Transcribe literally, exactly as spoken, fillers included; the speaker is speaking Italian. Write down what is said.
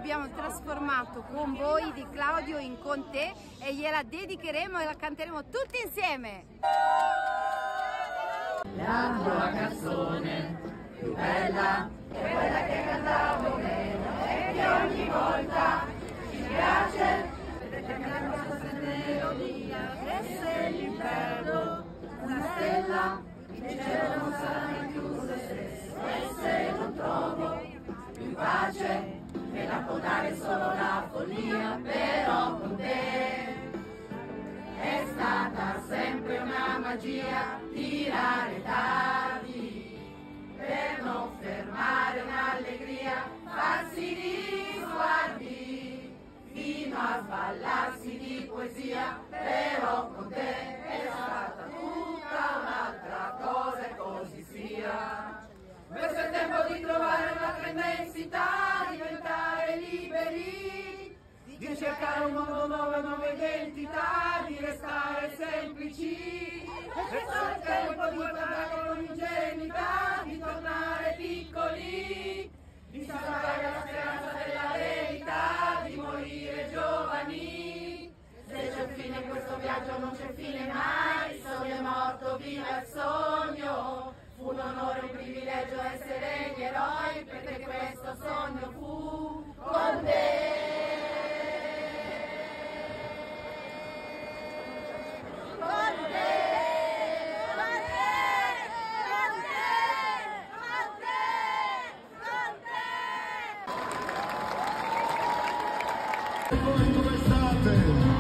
abbiamo trasformato Con voi di Claudio in Con te e gliela dedicheremo e la canteremo tutti insieme. La tua canzone più bella è quella che cantavo meno e che ogni volta ci piace, perché la nostra melodia e se l'inferno una stella il cielo non sarà mai chiuso stesso e se non trovo più pace me la può dare solo la follia, però con te è stata sempre una magia tirare tardi per non fermare un'allegria, farsi di sguardi fino a sballarsi di poesia, però con te è stata tutta un'altra cosa e così sia. Questo è il tempo di trovare un'altra immensità, diventare liberi, di cercare un mondo nuovo, nuove identità, di restare semplici. Questo è il tempo di guardare con ingenuità, di tornare piccoli, di salvare la speranza della verità, di morire giovani. Se c'è fine in questo viaggio non c'è fine mai, il sogno è morto, viva il sogno. Fu un onore, un privilegio essere gli eroi, perché questo sogno fu con te. Come state?